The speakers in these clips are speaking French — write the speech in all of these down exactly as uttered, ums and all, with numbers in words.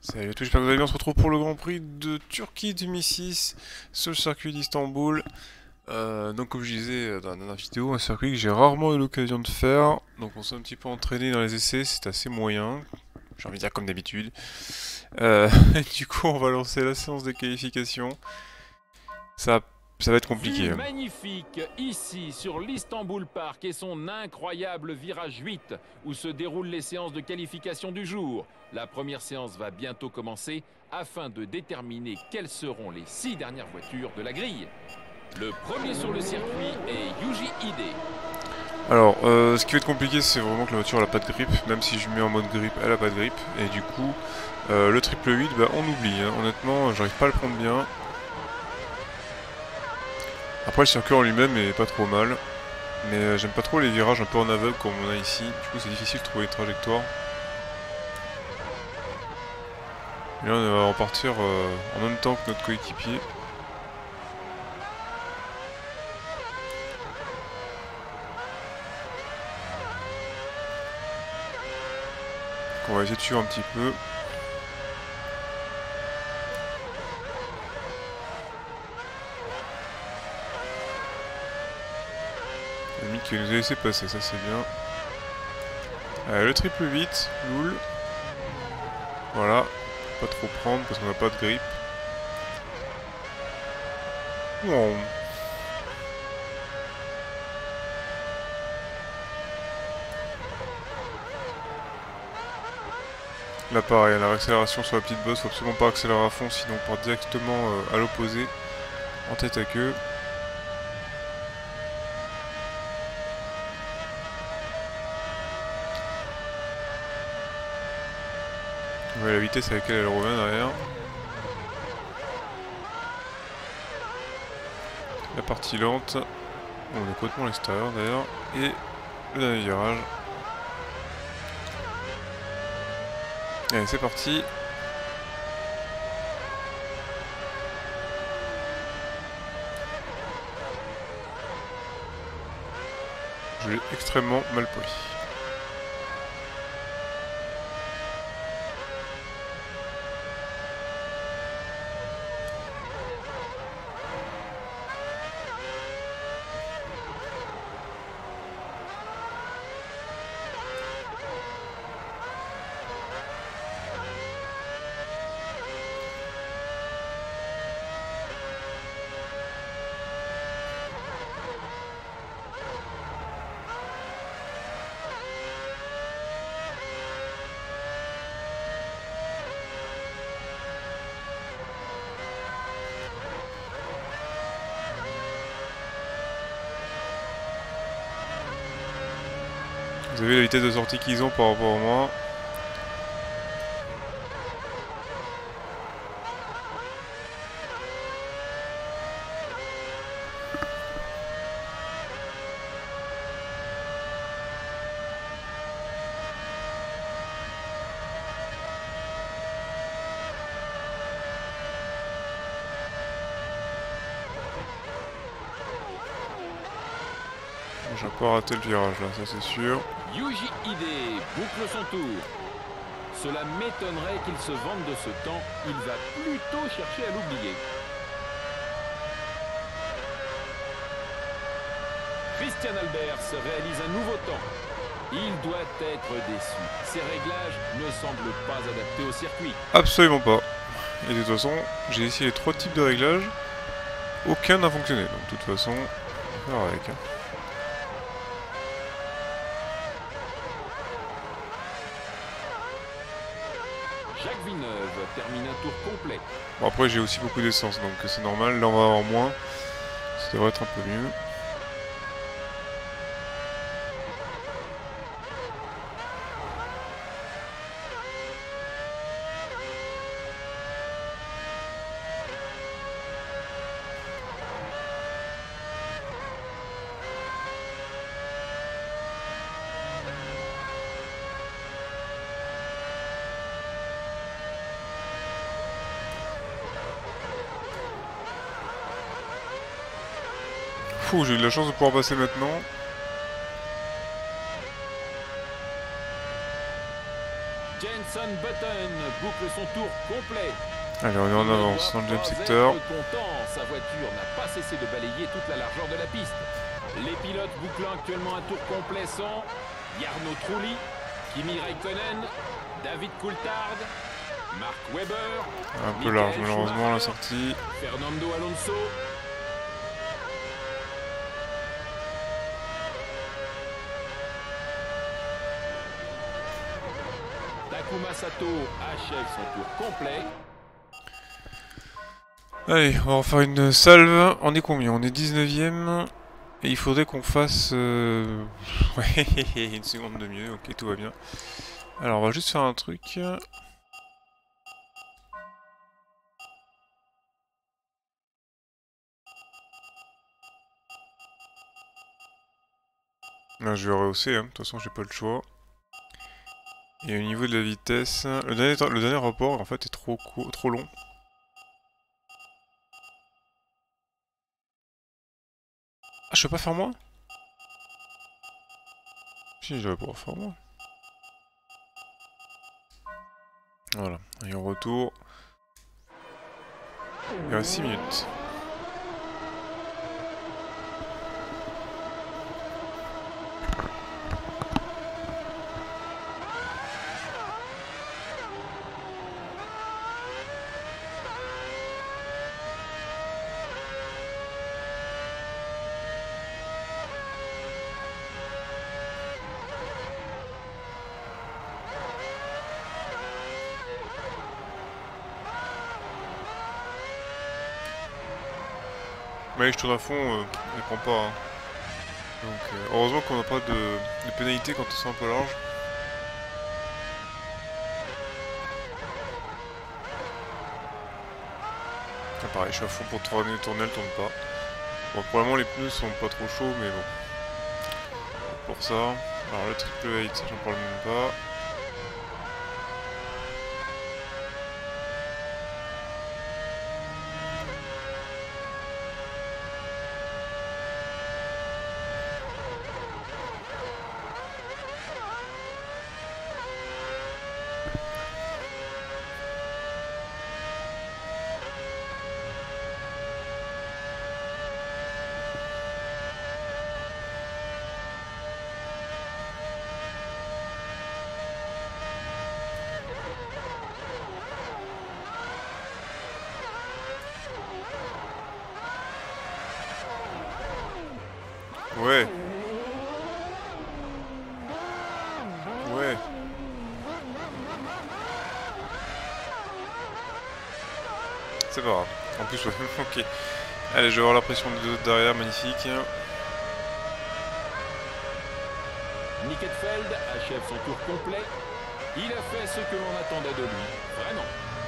Salut à tous, j'espère que vous allez bien. On se retrouve pour le Grand Prix de Turquie deux mille six sur le circuit d'Istanbul. Euh, donc comme je disais euh, dans la dernière vidéo, un circuit que j'ai rarement eu l'occasion de faire. Donc on s'est un petit peu entraîné dans les essais, c'est assez moyen. J'ai envie de dire comme d'habitude. Euh, du coup on va lancer la séance de qualification. Ça, ça va être compliqué. Vue Hein. magnifique ici sur l'Istanbul Park et son incroyable virage huit où se déroulent les séances de qualification du jour. La première séance va bientôt commencer afin de déterminer quelles seront les six dernières voitures de la grille. Le premier sur le circuit est Yuji Ide. Alors, euh, ce qui va être compliqué, c'est vraiment que la voiture elle a pas de grip. Même si je mets en mode grip, elle a pas de grip. Et du coup, euh, le triple huit, bah, on oublie. Hein. Honnêtement, j'arrive pas à le prendre bien. Après le circuit en lui-même est pas trop mal, mais euh, j'aime pas trop les virages un peu en aveugle comme on a ici, du coup c'est difficile de trouver une trajectoire. Et là on va repartir euh, en même temps que notre coéquipier. Donc on va essayer de suivre un petit peu. Limite qui nous a laissé passer, ça c'est bien. Allez, le triple huit, loul. Voilà, pas trop prendre parce qu'on n'a pas de grip. Wow. Là pareil, la réaccélération sur la petite bosse, faut absolument pas accélérer à fond sinon on part directement euh, à l'opposé, en tête à queue. Vous voyez la vitesse avec laquelle elle revient derrière. La partie lente. On est complètement à l'extérieur d'ailleurs. Et le dernier virage. Allez, c'est parti. Je l'ai extrêmement mal pris. Vous avez la vitesse de sortie qu'ils ont par rapport à moi. J'ai pas raté le virage là, ça c'est sûr. Yuji Ide boucle son tour. Cela m'étonnerait qu'il se vante de ce temps. Il va plutôt chercher à l'oublier. Christian Albers réalise un nouveau temps. Il doit être déçu. Ses réglages ne semblent pas adaptés au circuit. Absolument pas. Et de toute façon, j'ai essayé trois types de réglages. Aucun n'a fonctionné. Donc de toute façon, on va faire avec. Hein. Jacques Villeneuve termine un tour complet. Bon après j'ai aussi beaucoup d'essence donc c'est normal. Là on va avoir moins. Ça devrait être un peu mieux. Fou, j'ai eu de la chance de pouvoir passer maintenant. Jenson Button boucle son tour complet. Allez, on est en avance dans le deuxième secteur. Content, sa voiture n'a pas cessé de balayer toute la largeur de la piste. Les pilotes bouclant actuellement un tour complet sont Jarno Trulli, Kimi Räikkönen, David Coulthard, Mark Webber, un peu large malheureusement la sortie. Fernando Alonso, Takuma Sato achève son tour complet. Allez, on va en faire une salve. On est combien? On est dix-neuvième. Et il faudrait qu'on fasse... Euh... Ouais, une seconde de mieux. Ok, tout va bien. Alors, on va juste faire un truc. Là, je vais rehausser, hein. De toute façon, j'ai pas le choix. Et au niveau de la vitesse... Le dernier, le dernier rapport, en fait, est trop, court, trop long. Ah, je peux pas faire moins? Si, je vais pouvoir faire moins. Voilà, et on retourne. Il reste six minutes. Mais je tourne à fond, euh, je prends pas. Hein. Donc, euh, heureusement qu'on n'a pas de, de pénalité quand on sent un peu large. Ah, pareil, je suis à fond pour tourner, tourner, elle tourne pas. Bon, probablement les pneus sont pas trop chauds, mais bon. Pour ça. Alors, le triple eight, j'en parle même pas. Ouais. Ouais. C'est pas grave. En plus, ouais. Ok. Allez, je vais avoir la pression des deux autres derrière. Magnifique. Nick Heidfeld achève son tour complet. Il a fait ce que l'on attendait de lui. Vraiment.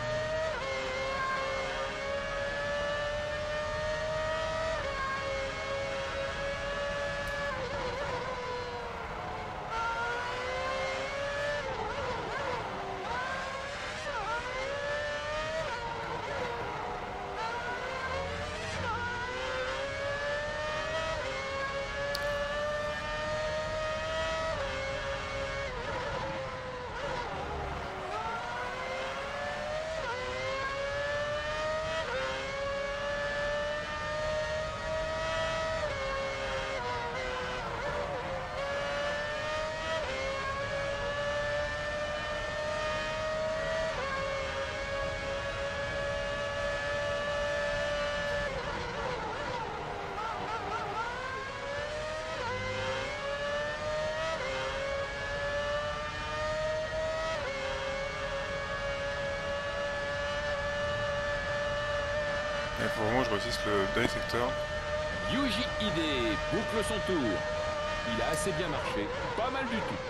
Il faut vraiment que je réussisse le dernier secteur. Yuji Ide boucle son tour. Il a assez bien marché. Pas mal du tout.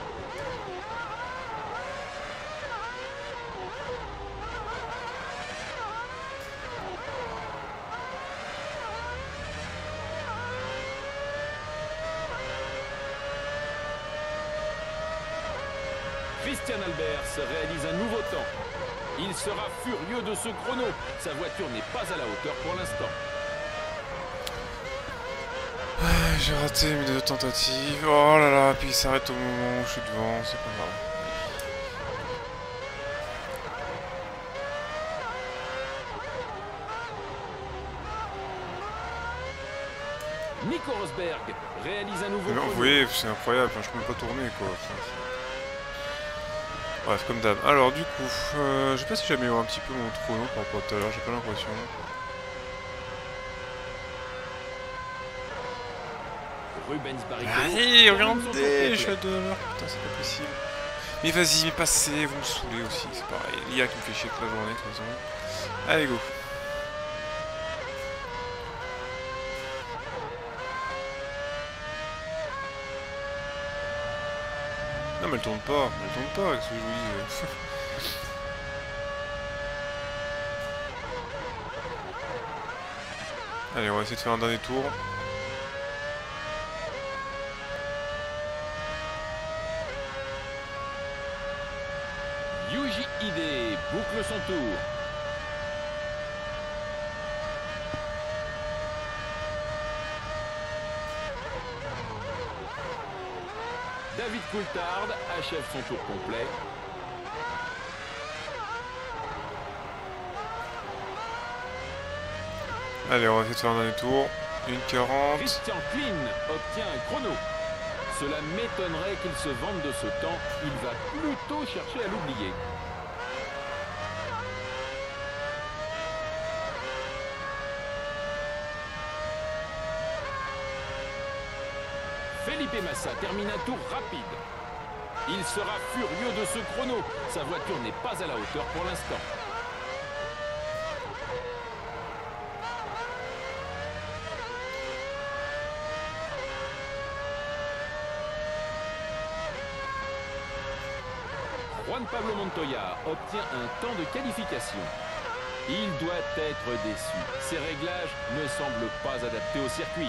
Christian Albers réalise un nouveau temps. Il sera furieux de ce chrono. Sa voiture n'est pas à la hauteur pour l'instant. Ah, j'ai raté mes deux tentatives. Oh là là, puis il s'arrête au moment où je suis devant, c'est pas grave. Nico Rosberg réalise un nouveau Mais, vous chrono. voyez, c'est incroyable, enfin, je peux même pas tourner quoi. Enfin, bref, comme d'hab. Alors du coup, euh, je sais pas si j'ai amélioré un petit peu mon chrono par rapport à tout à l'heure, j'ai pas l'impression. Rubens Barrichello. Allez, regardez, je suis à deux à l'heure, putain, c'est pas possible. Mais vas-y, mais passez, vous me saoulez aussi, c'est pareil. L'I A qui me fait chier toute la journée, de toute façon. Allez, go. Non, mais elle tourne pas, elle tourne pas, qu'est-ce que je vous dis. Allez, on va essayer de faire un dernier tour. Yuji Ide boucle son tour. David Coulthard achève son tour complet. Allez, on va essayer de faire un dernier tour. une quarante. Christian Klien obtient un chrono. Cela m'étonnerait qu'il se vante de ce temps. Il va plutôt chercher à l'oublier. Felipe Massa termine un tour rapide. Il sera furieux de ce chrono. Sa voiture n'est pas à la hauteur pour l'instant. Juan Pablo Montoya obtient un temps de qualification. Il doit être déçu. Ses réglages ne semblent pas adaptés au circuit.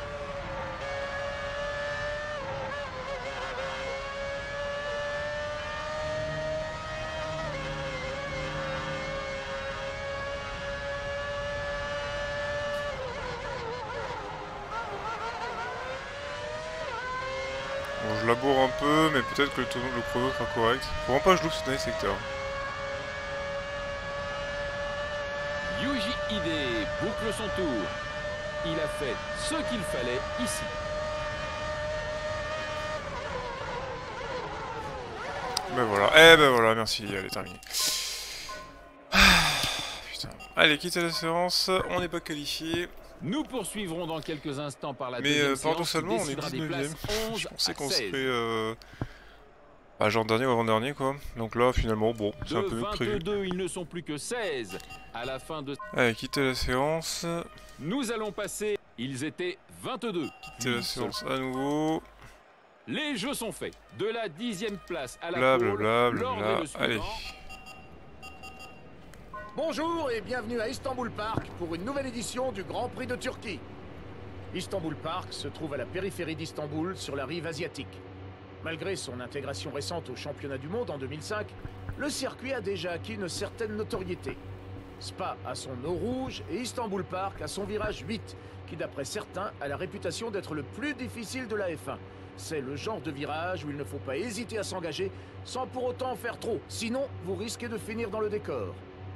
Bon, je laboure un peu, mais peut-être que le, tourno, le chrono sera correct. Faut vraiment pas que je loupe ce dernier secteur. Yuji Ide boucle son tour. Il a fait ce qu'il fallait ici. Ben voilà, eh ben voilà, merci, elle est terminée. Ah, putain. Allez, quittez la séance, on n'est pas qualifié. Nous poursuivrons dans quelques instants par la Mais deuxième euh, séance paradoxalement, qui on est décidera des dix-neuvième. places onze Je pensais à qu'on seize. serait euh, bah, genre dernier ou avant-dernier quoi. Donc là, finalement, bon, c'est un De peu mieux que prévu. vingt-deux, ils ne sont plus que seize. À la fin de... Allez, quittez la séance. Nous allons passer... Ils étaient vingt-deux. Quittez la séance à nouveau. Les jeux sont faits. De la dixième place à la Blablabla, pole, l'ordre est le suivant. allez. Bonjour et bienvenue à Istanbul Park pour une nouvelle édition du Grand Prix de Turquie. Istanbul Park se trouve à la périphérie d'Istanbul, sur la rive asiatique. Malgré son intégration récente au championnat du monde en deux mille cinq, le circuit a déjà acquis une certaine notoriété. Spa a son eau rouge et Istanbul Park a son virage huit, qui d'après certains a la réputation d'être le plus difficile de la F un. C'est le genre de virage où il ne faut pas hésiter à s'engager sans pour autant en faire trop, sinon vous risquez de finir dans le décor.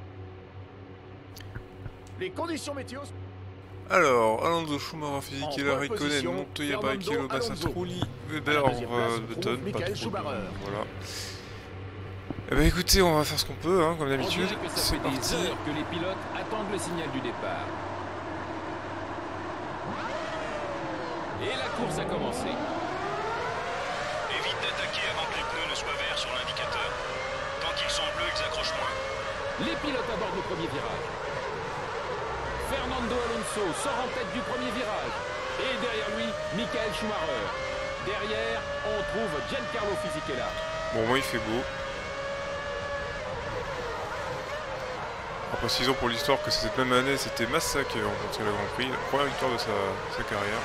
Les conditions météo... Alors, Alonso, Schumacher, Fisichella, En pole Raikkonen, position, Montoya, Fernando Barrichello, Massa, Alonso. Trulli, À Weber, la deuxième place, euh, se Button, trouve pas Michael trop de- Schumacher. Voilà. Eh ben écoutez, on va faire ce qu'on peut, hein, comme On d'habitude. dirait que ça C'est fait des parti. heures que les pilotes attendent le signal du départ. Et la course a commencé. Évite d'attaquer avant que les pneus ne soient verts sur l'indicateur. Quand ils sont bleus, ils accrochent moins. Les pilotes abordent le premier virage. Fernando Alonso sort en tête du premier virage. Et derrière lui, Michael Schumacher. Derrière, on trouve Giancarlo Fisichella. Bon, moi il fait beau. En précisant pour l'histoire que cette même année, c'était Massa qui a remporté le Grand Prix, la première victoire de sa, sa carrière.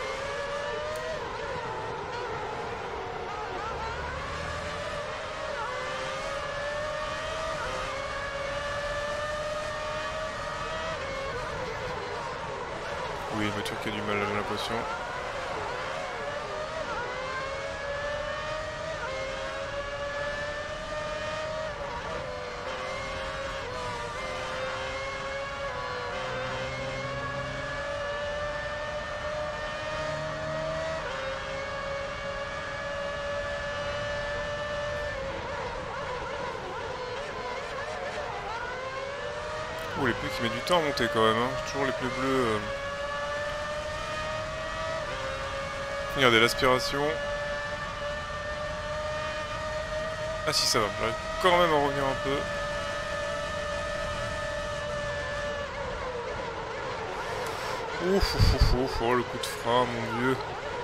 Oui, une voiture qui a du mal, j'ai l'impression. Oh, les pneus qui mettent du temps à monter quand même, hein. Toujours les pneus bleus. Euh... Regardez l'aspiration. Ah si, ça va, j'arrive quand même à revenir un peu. Ouf, ouf, ouf, ouf, oh le coup de frein, mon dieu.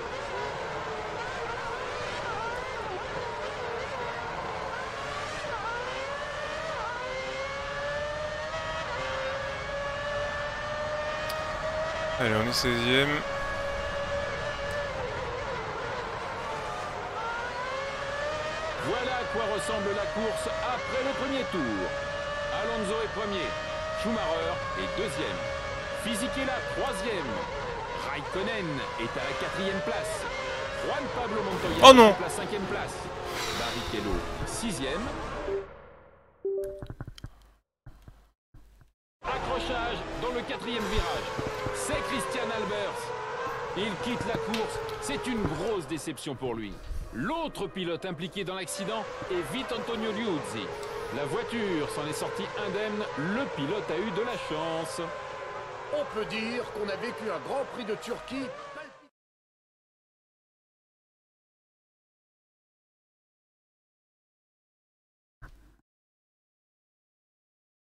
Allez, on est seizième. Voilà à quoi ressemble la course après le premier tour. Alonso est premier, Schumacher est deuxième, Fisichella troisième, Raikkonen est à la quatrième place, Juan Pablo Montoya oh non. à la cinquième place, Barrichello sixième. Accrochage dans le quatrième virage. C'est Christian Albers. Il quitte la course. C'est une grosse déception pour lui. L'autre pilote impliqué dans l'accident est Vittorio Liuzzi. La voiture s'en est sortie indemne. Le pilote a eu de la chance. On peut dire qu'on a vécu un Grand Prix de Turquie